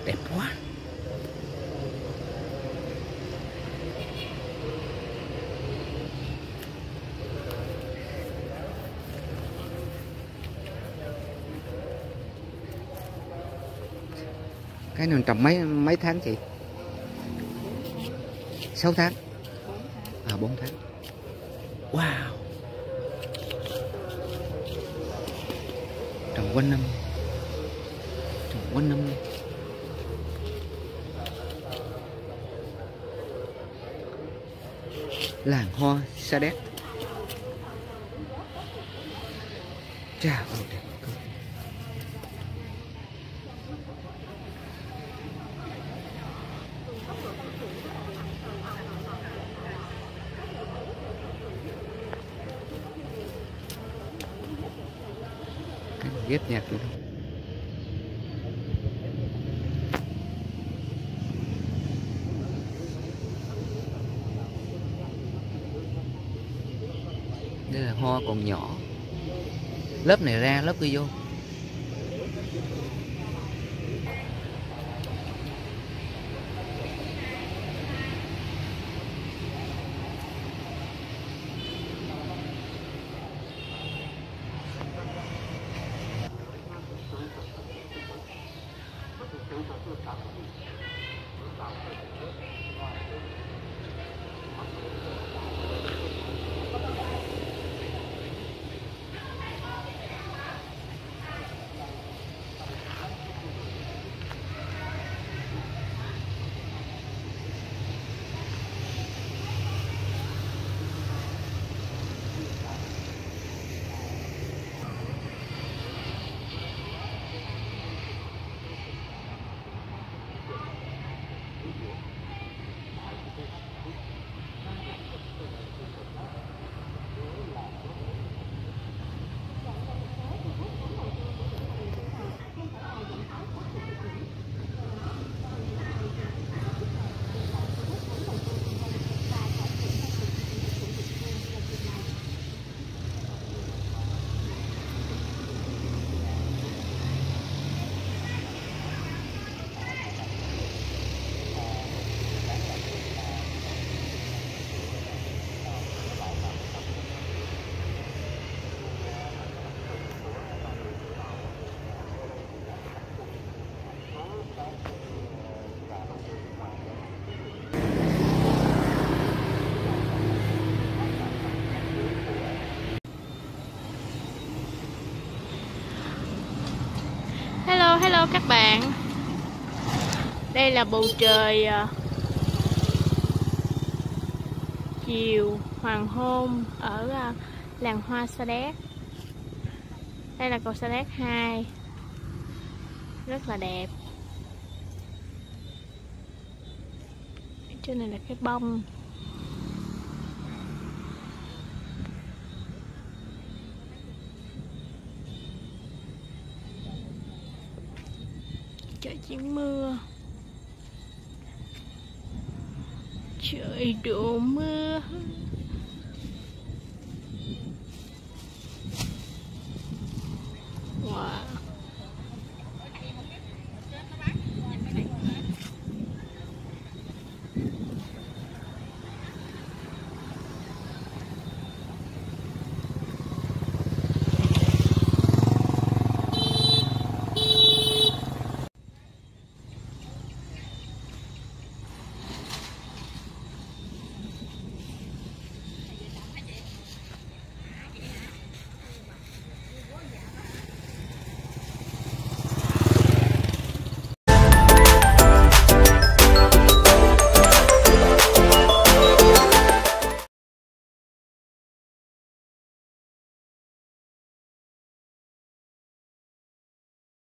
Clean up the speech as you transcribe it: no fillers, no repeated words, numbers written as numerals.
Đẹp quá. Cái này trồng mấy tháng chị? 6 tháng. 4 tháng. Wow. Trồng quanh năm. Trồng quanh năm. Làng hoa Sa Đéc. Chà ơi đẹp. Ghép nhạc luôn. Đây là hoa còn nhỏ. Lớp này ra, lớp kia vô. Hello các bạn. Đây là bầu trời chiều hoàng hôn ở làng hoa Sa Đéc. Đây là cầu Sa Đéc 2. Rất là đẹp. Trên này là cái bông. Trời chỉ mưa. Trời đổ mưa.